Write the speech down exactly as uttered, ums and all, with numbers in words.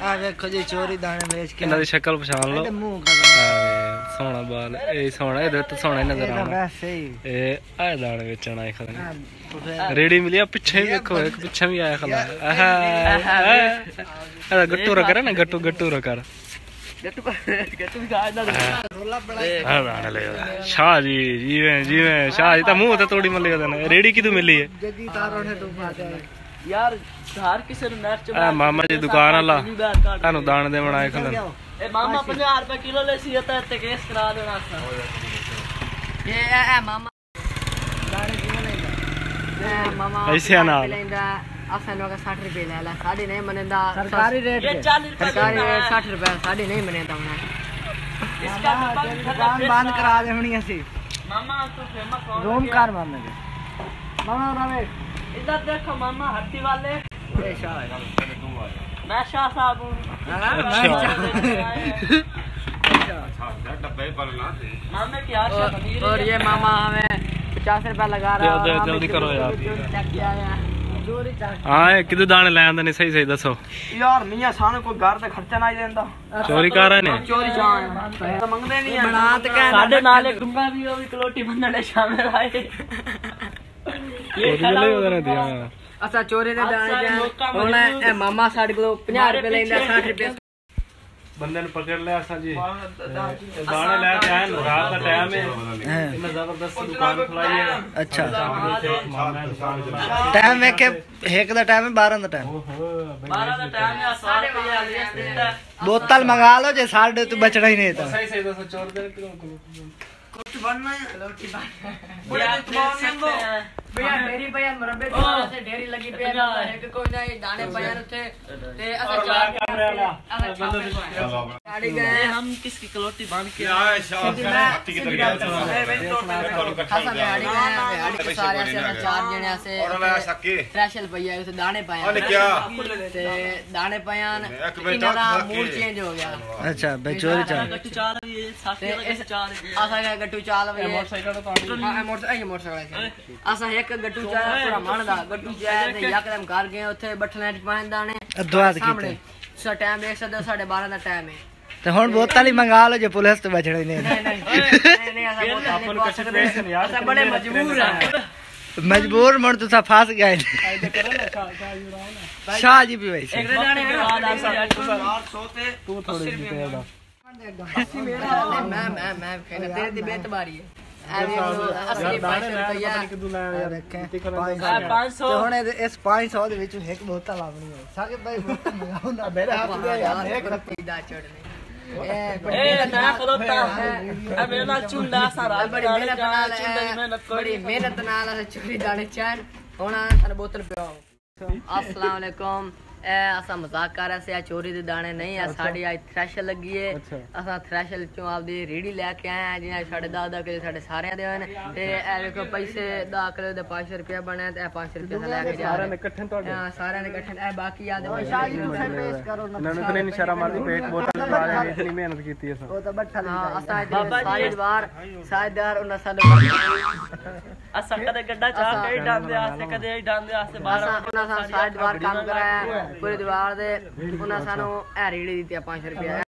आ देखो जी चोरी दाने बेच के इन्हां दी शक्ल पहचान लो। मुंह का सोना बाल ए सोना ए तो सोना ही नजर आना वैसे ही ए आ दाने बेचना आए खला रेडी मिली पीछे ही देखो एक पीछे भी आया खला आहा गट्टू रा करे ना गट्टू गट्टू रा कर गट्टू गट्टू भी गाय दा रोला बड़ा हां दाने ले शाह जी जीवे जीवे शाह जी ता मुंह ते तोड़ी मले देना रेडी किदू मिली है जगी तारों ने तो फाटे यार धार किसे ने मैच आ मामा जी दुकान वाला तानु दान दे बनाए खला ए मामा पचास रुपए किलो ले सी ता ते केस करा देना सा ये ए मामा दाने किने लेंदा ए मामा ऐसे ना लेंदा असन का साठ रुपए ले ला साड़ी नहीं मनेंदा सरकारी रेट ये चालीस रुपए सरकारी रेट साठ रुपए साड़ी नहीं मनेंदा मैं इसका दुकान बंद करा देवनी ऐसी मामा तो फेमस कौन रूम कार मामा मामा रावे इधर देखो मामा हट्टी वाले ए शाह मैं शाह साहब हूं मामे की आशा बनी और ये मामा हमें पचास रुपए लगा रहा है जल्दी करो यार चोरी हां किदू दाने ले आंदा नहीं सही सही दसो यार मियां साने कोई घर ते खर्चा नहीं देंदा चोरी कर रहे ने चोरी जान तो मंगदे नहीं है बना ते कह साडे नाल एक डुंगा भी ओ भी कलोटी बनने शामिल आए ये ले उधर दिया असा चोरी दे दाने हुन ए मामा साडे को पचास रुपए लेंदा साठ रुपए बंदे ने पकड़ लिया असा जी दाने ले के आए रात का टाइम है इतना जबरदस्त दुकान खुलाई है अच्छा टाइम है के एक दा टाइम है बारह दा टाइम बारह दा टाइम है साढ़े रुपया लिया देता बोतल मंगा लो जे साढ़े तो बचना ही नहीं था सही सही दसो चोर दे किलो कुछ बनना है रोटी बन भैया भैया डेरी भैया मुरब्बे से डेरी लगी पे है कि कोई नहीं दाने भैया उथे ते असा चार कैमरे वाला गाड़ी गए हम किसकी कलोटी बांध के आए शादी की तरीके खासा गाड़ी गए गाड़ी के सारे से चार जने से और लाया सके स्पेशल भैया उसे दाने पाए अरे क्या ते दाने पायान इनका मूड चेंज हो गया अच्छा भाई चोरी चार गट्टू चार ये साथी वाला चार असा का गट्टू चाल भैया मोटरसाइकिल तो हां मोटरसाइकिल मोटरसाइकिल असा एक गट्टू चाल पूरा मानदा गट्टू चाल ते यकदम घर गए उथे बठने च पाए दाने अद्वाद कीते सा टाइम एक से साढ़े बारह दा टाइम है ते हुन बोतल ही मंगा लो जे पुलिस तो बचना ही नहीं नहीं नहीं असा बोतल नहीं असा बड़े मजबूर है मजबूर मन तुसा फंस गए शाह जी भी वैसे एक दाने बाद आप आठ सौ ते तू थोड़ी जीतेगा मैं मैं मैं कहना तेरे दी बेतबारी है असली पाँच रुपया पाँच सौ ਤੇ ਹੁਣ ਇਸ पाँच सौ ਦੇ ਵਿੱਚ ਇੱਕ ਬੋਤਲ ਆਵਣੀ ਹੈ ਸਾਕੇ ਭਾਈ ਬੋਤਲ ਮੰਗਾਉ ਨਾ ਮੇਰੇ ਹੱਥ ਦੇ ਯਾਰ ਇੱਕ ਰੁਪਏ ਦਾ ਚੜਨੇ ए ना खलोता अब मेरे नाल चुंडा सारा बड़ी मेहनत नाल चुंडा की मेहनत बड़ी मेहनत नाल चोरी दाने चार ਹੁਣ ਸਾਨੂੰ ਬੋਤਲ ਪਿਆਓ अस्सलाम वालेकुम ए असा मजाक कर रहे से चोरी दे दाने नहीं है साडी आज थ्रेशर लगी है असा थ्रेशर चों आपदी रेडी लेके आए हैं जिने साढ़े दस दस किलो साढ़े सारे दे होने ते ए देखो पैसे दस किलो दे पाँच सौ रुपया बने ते पाँच सौ रुपया लेके जा रहे हैं इकट्ठे तो हां सारे ने इकट्ठे ए बाकी याद पेश करो ना इन्होंने तो इशारा मार दी पेट बोतल पा रहे इतनी मेहनत की थी वो तो बैठा असा सारी बार साइदार उन साडे असा कदे गड्ढा चाह कई डांदे आसे कदे डांदे आसे बारह उन साइड बार काम कराया पूरी दीवार दे उन्हें सानू ए रेड़ी दी पाँच रुपया।